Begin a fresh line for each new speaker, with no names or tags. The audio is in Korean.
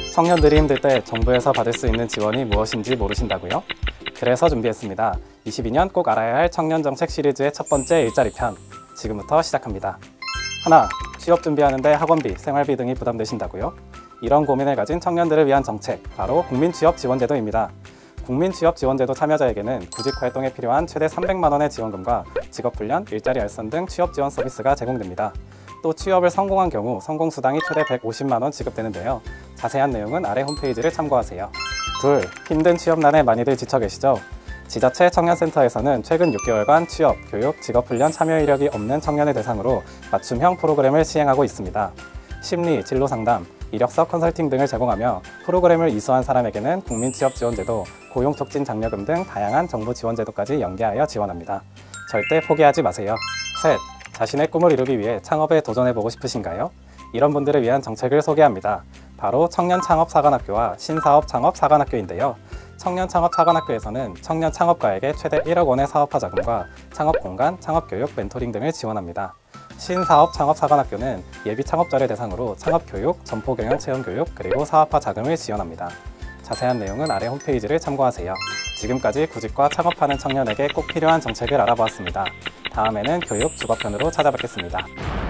청년들이 힘들 때 정부에서 받을 수 있는 지원이 무엇인지 모르신다고요? 그래서 준비했습니다. 22년 꼭 알아야 할 청년정책 시리즈의 첫 번째 일자리 편, 지금부터 시작합니다. 하나, 취업 준비하는데 학원비, 생활비 등이 부담되신다고요? 이런 고민을 가진 청년들을 위한 정책, 바로 국민취업지원제도입니다. 국민취업지원제도 참여자에게는 구직활동에 필요한 최대 300만 원의 지원금과 직업훈련, 일자리 알선 등 취업지원 서비스가 제공됩니다. 또 취업을 성공한 경우 성공수당이 최대 150만 원 지급되는데요. 자세한 내용은 아래 홈페이지를 참고하세요. 둘, 힘든 취업난에 많이들 지쳐 계시죠? 지자체 청년센터에서는 최근 6개월간 취업, 교육, 직업훈련 참여 이력이 없는 청년을 대상으로 맞춤형 프로그램을 시행하고 있습니다. 심리, 진로상담, 이력서 컨설팅 등을 제공하며 프로그램을 이수한 사람에게는 국민취업지원제도, 고용촉진장려금 등 다양한 정부 지원제도까지 연계하여 지원합니다. 절대 포기하지 마세요. 셋, 자신의 꿈을 이루기 위해 창업에 도전해보고 싶으신가요? 이런 분들을 위한 정책을 소개합니다. 바로 청년창업사관학교와 신사업창업사관학교인데요. 청년창업사관학교에서는 청년 창업가에게 최대 1억 원의 사업화 자금과 창업공간, 창업교육, 멘토링 등을 지원합니다. 신사업창업사관학교는 예비 창업자를 대상으로 창업교육, 점포경영 체험교육, 그리고 사업화 자금을 지원합니다. 자세한 내용은 아래 홈페이지를 참고하세요. 지금까지 구직과 창업하는 청년에게 꼭 필요한 정책을 알아보았습니다. 다음에는 교육, 주거편으로 찾아뵙겠습니다.